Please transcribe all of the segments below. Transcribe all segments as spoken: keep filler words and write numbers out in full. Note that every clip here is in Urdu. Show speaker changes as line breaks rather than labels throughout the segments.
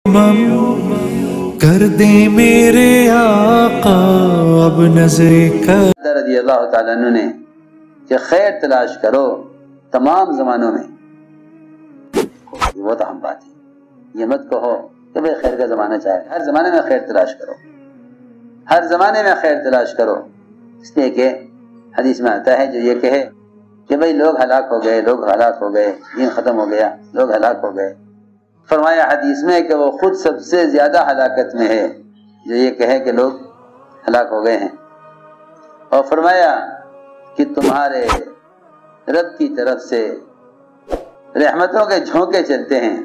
کر دے میرے آقا اب نظر کر
رضی اللہ تعالیٰ عنہ نے کہ خیر تلاش کرو تمام زمانوں میں. وہ تو ہم بات ہے، یہ مت کہو کہ بھئی خیر کا زمانہ چاہے. ہر زمانے میں خیر تلاش کرو، ہر زمانے میں خیر تلاش کرو. اس لیے کہ حدیث میں آتا ہے جو یہ کہے کہ بھئی لوگ ہلاک ہو گئے، لوگ ہلاک ہو گئے، دین ختم ہو گیا، لوگ ہلاک ہو گئے. فرمایا حدیث میں کہ وہ خود سب سے زیادہ ہلاکت میں ہے جو یہ کہے کہ لوگ ہلاک ہو گئے ہیں. اور فرمایا کہ تمہارے رب کی طرف سے رحمتوں کے جھونکے چلتے ہیں.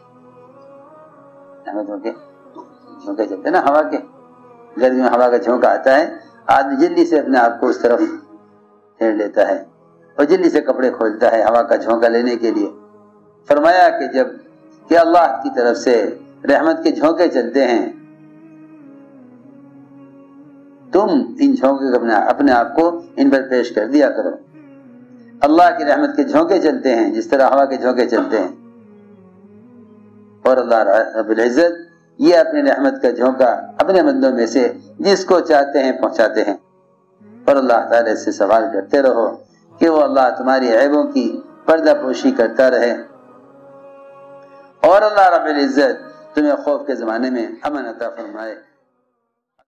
رحمتوں کے جھونکے چلتے ہیں نا، ہوا کے. گرمی میں ہوا کا جھونکا آتا ہے، آدمی جلدی سے اپنے آپ کو اس طرف پھیر لیتا ہے اور جلدی سے کپڑے کھولتا ہے ہوا کا جھونکا لینے کے لیے. فرمایا کہ جب کہ اللہ کی طرف سے رحمت کے جھونکے چلتے ہیں، تم ان جھونکے کو اپنے آپ کو ان پر پیش کر دیا کرو. اللہ کی رحمت کے جھونکے چلتے ہیں جس طرح ہوا کے جھونکے چلتے ہیں، اور اللہ رب العزت یہ اپنی رحمت کا جھونکا اپنے بندوں میں سے جس کو چاہتے ہیں پہنچاتے ہیں. اور اللہ تعالی سے سوال کرتے رہو کہ وہ اللہ تمہاری عیبوں کی پردہ پوشی کرتا رہے، اور اللہ رب العزت تمہیں خوف کے زمانے میں امن عطا فرمائے.